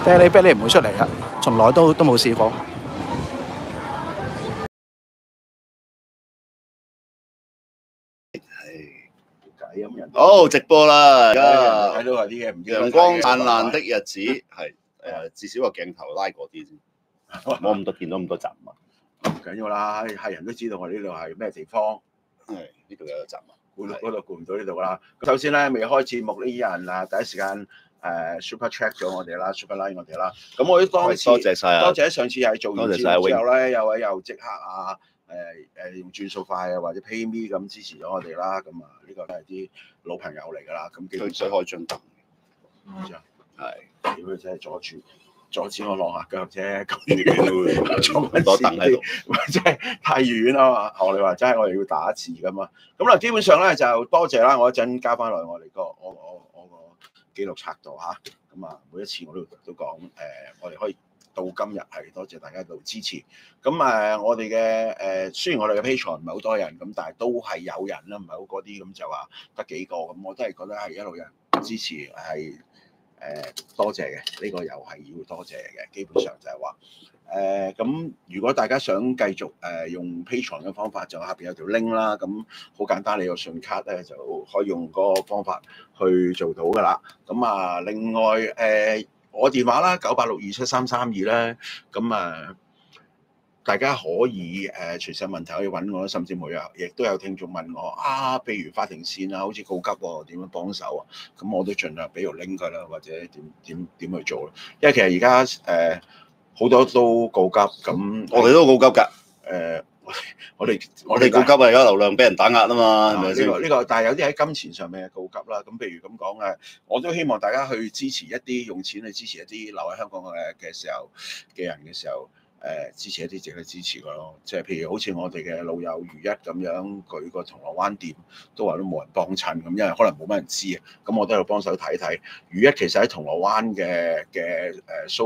啤梨唔會出嚟啊，從來都冇試過。 好直播啦，而家睇到有啲嘢唔陽光燦爛的日子係至少個鏡頭拉過啲先，冇咁多見到咁多雜物。 唔緊要啦，係人都知道我呢度係咩地方。 係呢度有雜物， 嗰度顧唔到呢度啦。首先咧，未開節目呢啲人啊，第一時間super check 咗我哋啦 ，super like 我哋啦。咁我當次多謝晒啊！ 多謝上次係做完節目之後咧，有位又即刻用轉數快啊或者 PayMe 咁支持咗我哋啦。咁啊呢個都係啲老朋友嚟㗎啦。咁佢想開張凳， 係屌佢真係阻止我落下腳啫，咁遠坐多凳喺度， 真係太遠啊嘛！我哋話真係我哋要打字㗎嘛。咁啦，基本上咧就多謝啦。我一陣交翻來我哋我個記錄冊度嚇。咁啊，每一次我都講我哋可以到今日係多謝大家度支持。咁我哋嘅雖然我哋嘅 Patreon 唔係好多人，咁但係都係有人啦，唔係好嗰啲咁就話得幾個。咁我都係覺得係一路有人支持係。多謝嘅，呢個又係要多謝嘅。基本上就係話咁，如果大家想繼續用 Patreon 嘅方法，就下邊有條 link 啦。咁好簡單，你有信卡咧就可以用嗰個方法去做到㗎啦。咁啊，另外我電話啦98627332咧，咁大家可以隨時有問題可以揾我，甚至乎亦都有聽眾問我譬如法庭線啊，好似告急喎，點樣幫手啊？咁我都盡量俾條 link 佢啦，或者點去做咯。因為其實而家好多都告急，咁我哋都告急㗎。 我哋告急啊！而家流量俾人打壓啊嘛，係咪先？ 呢個，但係有啲喺金錢上面嘅告急啦。咁譬如咁講我都希望大家去支持一啲用錢去支持一啲留喺香港嘅時候嘅人嘅時候。支持一啲值得支持嘅咯，即係譬如好似我哋嘅老友如一咁樣，佢個銅鑼灣店都話都冇人幫襯咁，因為可能冇乜人知啊。咁我都喺度幫手睇睇。如一其實喺銅鑼灣嘅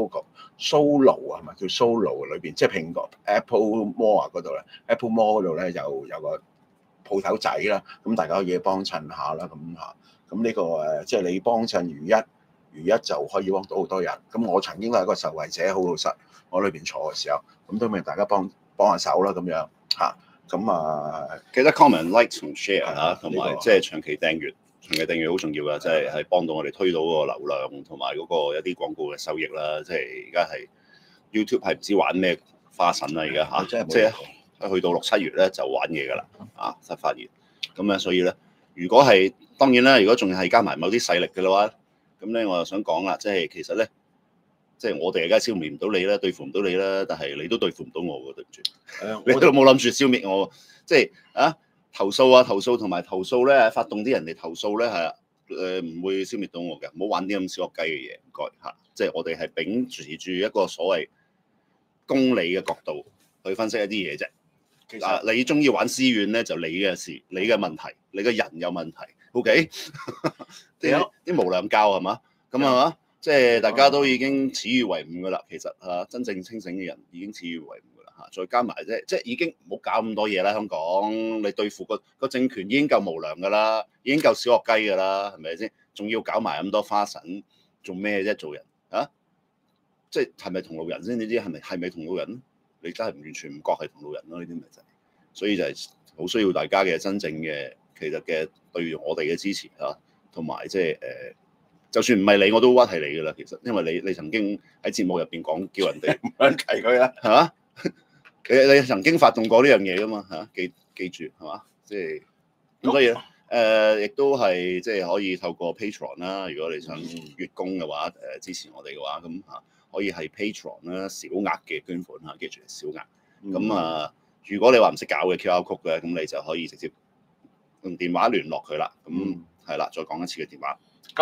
Solo 啊，係咪叫 Solo 裏邊？即係蘋果 Apple Mall 嗰度咧 ，Apple Mall 嗰度咧有個鋪頭仔啦。咁大家可以幫襯下啦，咁嚇。咁呢個即係你幫襯如一就可以幫到好多人。咁我曾經都係一個受惠者，好老實。我裏邊坐嘅時候，咁都明大家幫下手啦，咁樣嚇，咁記得 comment、like 同 share 嚇，同埋即係長期訂閱好重要㗎，即係幫到我哋推到個流量同埋嗰個一啲廣告嘅收益啦。即係而家係 YouTube 係唔知玩咩花神啦，而家嚇，即係去到6、7月咧就玩嘢㗎啦，就發現咁樣，所以咧，如果係當然啦，如果仲係加埋某啲勢力嘅話，咁咧我就想講啦，即係其實咧。即係我哋而家消滅唔到你啦，對付唔到你啦，但係你都對付唔到我喎，對唔住。你都冇諗住消滅我，即係投訴同埋投訴咧，發動啲人嚟投訴咧係唔會消滅到我嘅，唔好玩啲咁小學雞嘅嘢，唔該嚇。即係我哋係秉持住一個所謂公理嘅角度去分析一啲嘢啫。其實你中意玩私怨咧，就你嘅事，你嘅問題，你嘅人有問題。OK， 啲無良教係嘛？咁係嘛？即係大家都已經恥與為伍㗎啦，其實真正清醒嘅人已經恥與為伍㗎啦嚇，再加埋即係已經唔好搞咁多嘢啦，香港你對付個政權已經夠無良㗎啦，已經夠小學雞㗎啦，係咪先？仲要搞埋咁多花神，做咩啫？做人即係咪同路人先？你知係咪同路人？你真係完全唔覺係同路人咯，呢啲咪就係，所以就係好需要大家嘅真正嘅其實嘅對我哋嘅支持嚇，同埋即係就算唔係你，我都屈係你㗎啦。其實，因為你曾經喺節目入邊講叫人哋唔好提佢啦，係嘛？你曾經發動過呢樣嘢㗎嘛嚇？記住係嘛？即係咁，所以咧亦都係即係可以透過 Patreon 啦。如果你想月供嘅話，支持我哋嘅話，咁可以係 Patreon 啦，小額嘅捐款嚇，記住係小額。咁如果你話唔識搞嘅 QR code 嘅，咁你就可以直接用電話聯絡佢啦。咁係啦，再講一次嘅電話。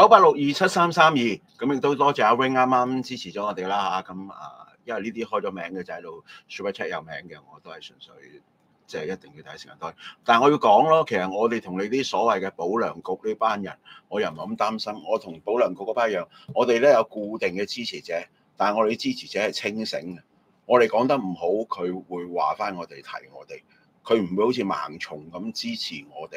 98627332，咁亦都多謝阿 Wing 啱啱支持咗我哋啦嚇，咁因為呢啲開咗名嘅就喺度 Super Chat 有名嘅，我都係純粹即係一定要第一時間多。但係我要講咯，其實我哋同你啲所謂嘅保良局呢班人，我又唔係咁擔心。我同保良局嗰班一樣，我哋咧有固定嘅支持者，但係我哋啲支持者係清醒嘅。我哋講得唔好，佢會話翻我哋提我哋，佢唔會好似盲從咁支持我哋。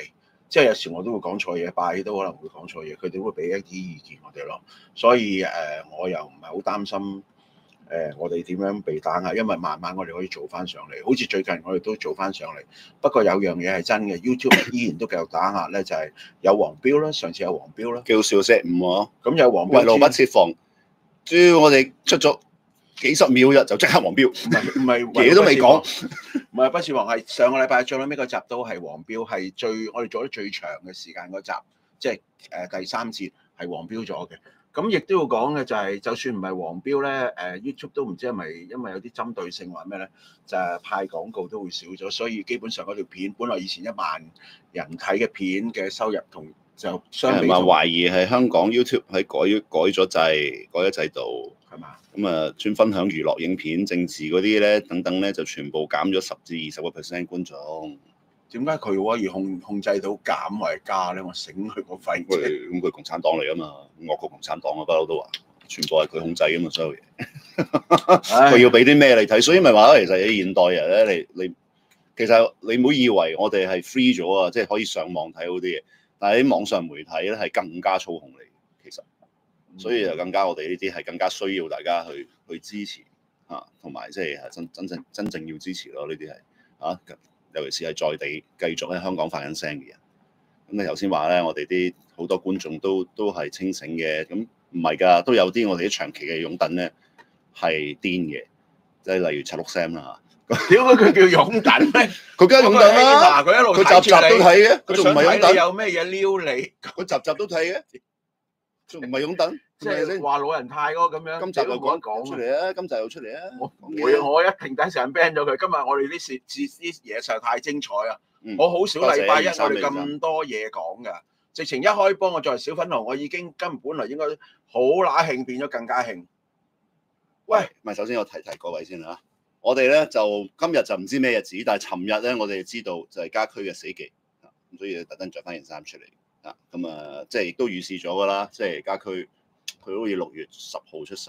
即係有時我都會講錯嘢，拜都可能會講錯嘢，佢哋會俾一啲意見我哋咯。所以我又唔係好擔心我哋點樣被打壓，因為慢慢我哋可以做翻上嚟。好似最近我哋都做翻上嚟，不過有樣嘢係真嘅，YouTube 依然都繼續打壓咧，就係有黃標啦，上次有黃標啦， 叫小石五喎， 咁有黃標， 為路不設防，只要我哋出咗幾十秒就即刻黃標， 唔係嘢都未講， 唔係不設防，係上個禮拜最尾嗰集都係黃標，係我哋做得最長嘅時間嗰集，即係第3節係黃標咗嘅。咁亦都要講嘅就係，就算唔係黃標咧，YouTube 都唔知係咪因為有啲針對性話咩咧，就係派廣告都會少咗，所以基本上嗰條片本來以前1萬人睇嘅片嘅收入同就相比， 話懷疑係香港 YouTube 喺改咗制度。 係嘛？ 咁啊，專分享娛樂影片、政治嗰啲咧，等等咧，就全部減咗10至20%觀眾。 點解佢可以控制到減或者加咧？我醒佢個肺啫。 咁佢共產黨嚟噶嘛？惡國共產黨啊，不嬲都話，全部係佢控制噶嘛，所有嘢。佢要俾啲咩你睇？所以咪話其實你現代人咧，你其實你唔好以為我哋係 free 咗啊，即係可以上網睇好啲嘢，但係啲網上媒體咧係更加操控你，其實。所以就更加我哋呢啲係更加需要大家去支持嚇，同埋即係真正要支持咯。呢啲係嚇，尤其是係在地繼續喺香港發緊聲嘅人。咁你頭先話咧，我哋啲好多觀眾都係清醒嘅，咁唔係㗎，都有啲我哋啲長期嘅擁躉咧係癲嘅，即係例如76 Sam 啦嚇。 點解佢叫擁躉咩？ 佢梗係擁躉啦， 佢一路佢集集都睇嘅，佢仲唔係擁躉？ 有咩嘢撩你？ 佢集集都睇嘅。仲唔係擁躉？ 即係話老人太嗰咁樣。 今集又講出嚟啊！今集又出嚟啊！ 我一定第一時間 ban 咗佢。今日我哋啲嘢實在太精彩啊！我好少禮拜一我哋咁多嘢講㗎。直情一開波，我作為小粉紅，我已經根本嚟應該好乸興，變咗更加興。喂， 咪首先我提各位先啦。我哋咧就今日就唔知咩日子，但係尋日咧我哋知道就係家駒嘅死忌，咁所以特登着翻件衫出嚟。咁啊，即係亦都預示咗噶啦，即係家駒佢好似6月10號出世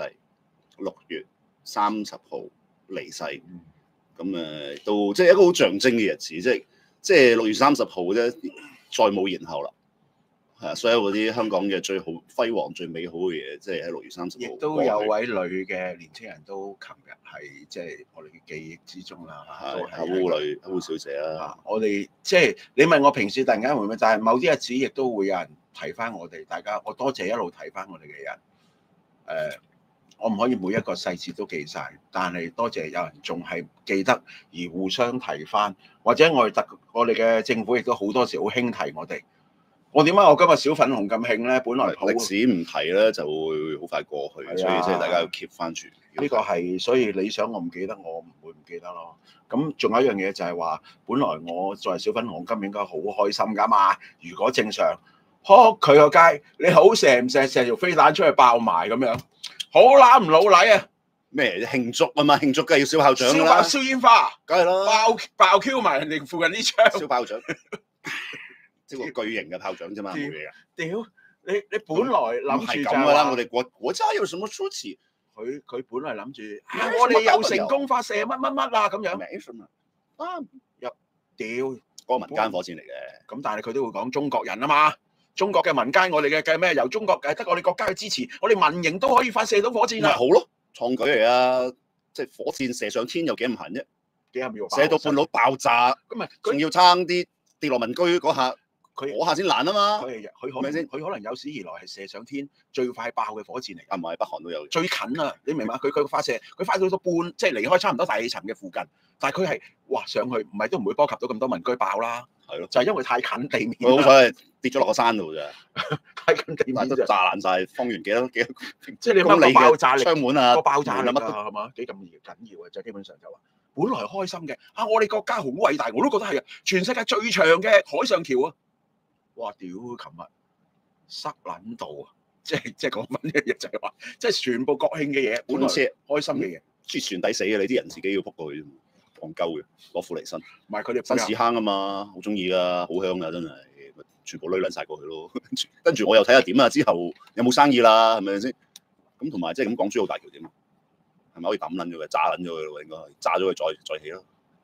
，6月30號離世，咁到即係一個好象徵嘅日子，即係6月30號啫，再冇延後啦。係啊，所有嗰啲香港嘅最好輝煌、最美好嘅嘢，即係喺6月30號。亦都有位女嘅年青人都琴日係即係我哋嘅記憶之中啦， 係烏小姐啦。 我哋即係你問我平時突然間會唔會，但係某啲日子亦都會有人提翻我哋，大家我多謝一路睇翻我哋嘅人。我唔可以每一個細節都記晒，但係多謝有人仲係記得而互相提翻，或者我哋嘅政府亦都好多時好輕提我哋。我點解我今日小粉紅咁興咧？本來歷史唔提咧就會好快過去，所以即係大家要 keep 翻住。 呢個係所以理想我唔記得，我唔會唔記得咯。咁仲有一樣嘢就係話，本來我作為小粉紅今年應該好開心㗎嘛。如果正常，佢個街你好射唔射條飛彈出去爆埋咁樣，好攬唔老禮啊！ 咩慶祝啊嘛？慶祝梗係要燒炮仗㗎啦， 燒煙花， 梗係啦， 爆 Q 埋人哋附近啲槍， 燒炮仗。即係個巨型嘅炮仗啫嘛，冇嘢啊！ 屌你本來諗住係咁㗎啦，我哋國家有什麼出奇？ 佢本來諗住我哋又成功發射乜啊咁樣。入屌嗰個民間火箭嚟嘅， 咁但係佢都會講中國人啊嘛，中國嘅民間我哋嘅咩由中國得我哋國家嘅支持，我哋民營都可以發射到火箭啊！ 好咯，創舉嚟啊！即係火箭射上天有幾咁閒啫？ 幾廿秒射到半路爆炸， 咁咪仲要撐啲跌落民居嗰下。嗰下先難啊嘛，佢可能有史以來係射上天最快爆嘅火箭嚟㗎， 唔係北韓都有最近啊，你明嘛？佢發射，佢發到到半，即係離開差唔多大氣層嘅附近，但係佢係哇上去，唔係都唔會波及到咁多民居爆啦， 係咯， 就係因為太近地面， 好彩跌咗落個山度咋， 太近地面都炸爛晒，方圓幾多， 即係你乜個爆炸力， 窗門啊， 個爆炸力啊，係嘛？幾咁緊要啊？就基本上就話，本來開心嘅我哋國家好偉大，我都覺得係啊，全世界最長嘅海上橋啊！哇！屌，琴日塞撚到啊！即係講緊嘅嘢就係話，即係全部國慶嘅嘢，本來開心嘅嘢， 船抵死嘅，你啲人自己要撲過去啫，戇鳩嘅，攞苦嚟辛。 唔係佢哋新屎坑啊嘛，好中意噶，好香噶，真係，全部攆撚晒過去咯。跟住我又睇下點啊，之後有冇生意啦，係咪先？咁同埋即係咁港珠澳大橋點啊？係咪可以抌撚咗佢，炸撚咗佢咯？應該炸咗佢再起咯。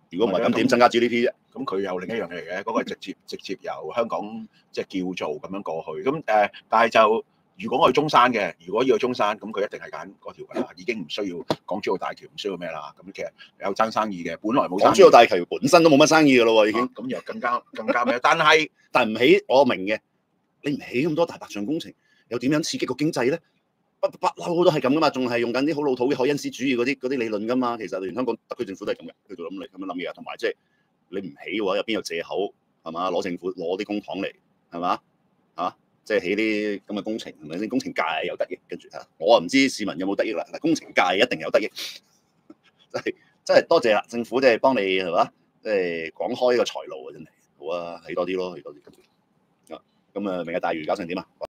如果唔係咁點增加 GDP 啫？ 咁佢有另一樣嘢嚟嘅，嗰個係直接由香港即係叫做咁樣過去。咁但係就如果我去中山嘅，如果要去中山，咁佢一定係揀嗰條㗎啦，已經唔需要港珠澳大橋，唔需要咩啦。咁其實有爭生意嘅，本來冇。 港珠澳大橋本身都冇乜生意㗎咯喎，已經。 咁又更加咩？但係唔起，我明嘅，你唔起咁多大白象工程，又點樣刺激個經濟咧？不嬲都係咁噶嘛，仲係用緊啲好老土嘅凱恩斯主義嗰啲理論噶嘛。其實連香港特區政府都係咁嘅，佢就咁樣諗嘢。同埋即係你唔起嘅話，入邊有藉口係嘛？攞啲公帑嚟係嘛？即係起啲咁嘅工程，係咪先？工程界有得益，跟住我唔知市民有冇得益啦。嗱，工程界一定有得益，真係多謝啦，政府即係幫你係嘛？即係廣開呢個財路啊，真係好啊，起多啲咯，起多啲。咁明日大嶼搞成點啊？